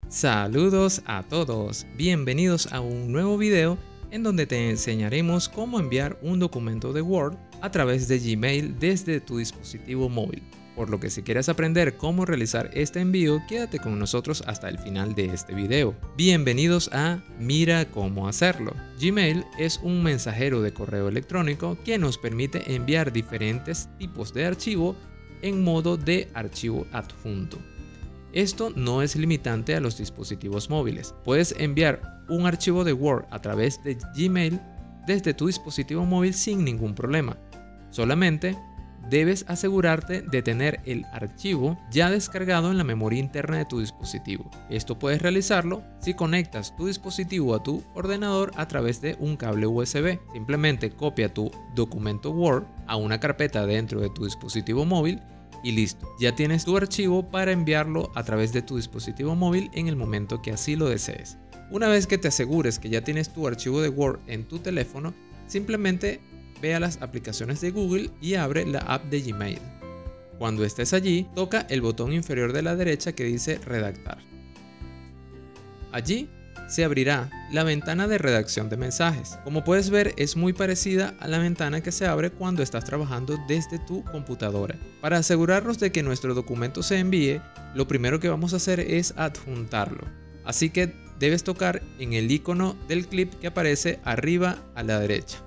Saludos a todos, bienvenidos a un nuevo video en donde te enseñaremos cómo enviar un documento de Word a través de Gmail desde tu dispositivo móvil. Por lo que si quieres aprender cómo realizar este envío, quédate con nosotros hasta el final de este video. Bienvenidos a Mira cómo hacerlo. Gmail es un mensajero de correo electrónico que nos permite enviar diferentes tipos de archivo en modo de archivo adjunto. Esto no es limitante a los dispositivos móviles. Puedes enviar un archivo de Word a través de Gmail desde tu dispositivo móvil sin ningún problema. Solamente debes asegurarte de tener el archivo ya descargado en la memoria interna de tu dispositivo. Esto puedes realizarlo si conectas tu dispositivo a tu ordenador a través de un cable USB. Simplemente copia tu documento Word a una carpeta dentro de tu dispositivo móvil y listo, ya tienes tu archivo para enviarlo a través de tu dispositivo móvil en el momento que así lo desees. Una vez que te asegures que ya tienes tu archivo de Word en tu teléfono, simplemente ve a las aplicaciones de Google y abre la app de Gmail. Cuando estés allí, toca el botón inferior de la derecha que dice Redactar. Allí se abrirá la ventana de redacción de mensajes. Como puedes ver, es muy parecida a la ventana que se abre cuando estás trabajando desde tu computadora. Para asegurarnos de que nuestro documento se envíe, lo primero que vamos a hacer es adjuntarlo. Así que debes tocar en el icono del clip que aparece arriba a la derecha.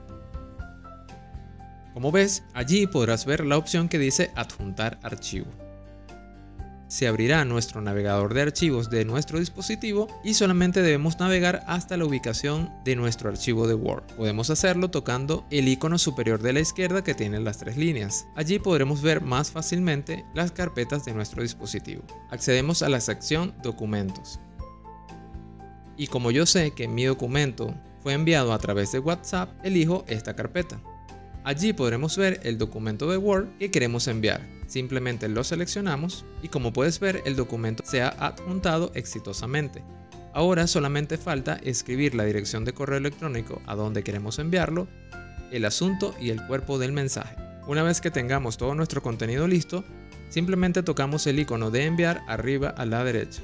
Como ves, allí podrás ver la opción que dice Adjuntar archivo. Se abrirá nuestro navegador de archivos de nuestro dispositivo y solamente debemos navegar hasta la ubicación de nuestro archivo de Word. Podemos hacerlo tocando el icono superior de la izquierda que tiene las tres líneas. Allí podremos ver más fácilmente las carpetas de nuestro dispositivo. Accedemos a la sección Documentos. Y como yo sé que mi documento fue enviado a través de WhatsApp, elijo esta carpeta. Allí podremos ver el documento de Word que queremos enviar. Simplemente lo seleccionamos y como puedes ver el documento se ha adjuntado exitosamente. Ahora solamente falta escribir la dirección de correo electrónico a donde queremos enviarlo, el asunto y el cuerpo del mensaje. Una vez que tengamos todo nuestro contenido listo, simplemente tocamos el icono de enviar arriba a la derecha.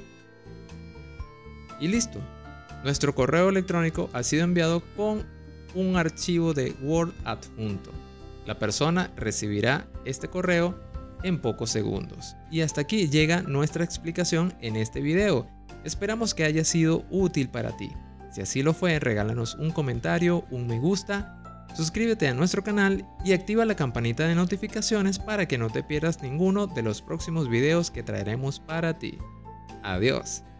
Y listo. Nuestro correo electrónico ha sido enviado con un archivo de Word adjunto. La persona recibirá este correo en pocos segundos. Y hasta aquí llega nuestra explicación en este video. Esperamos que haya sido útil para ti. Si así lo fue, regálanos un comentario, un me gusta, suscríbete a nuestro canal y activa la campanita de notificaciones para que no te pierdas ninguno de los próximos videos que traeremos para ti. Adiós.